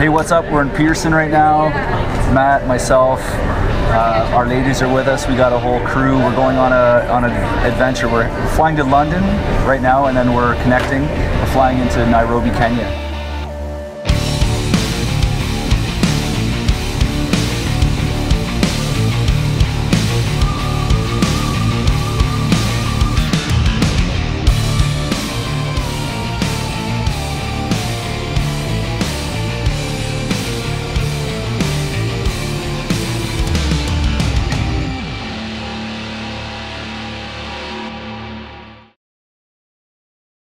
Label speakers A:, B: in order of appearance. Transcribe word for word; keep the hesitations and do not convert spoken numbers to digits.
A: Hey, what's up? We're in Pearson right now. Matt, myself, uh, our ladies are with us. We got a whole crew. We're going on a on an adventure. We're flying to London right now, and then we're connecting. We're flying into Nairobi, Kenya.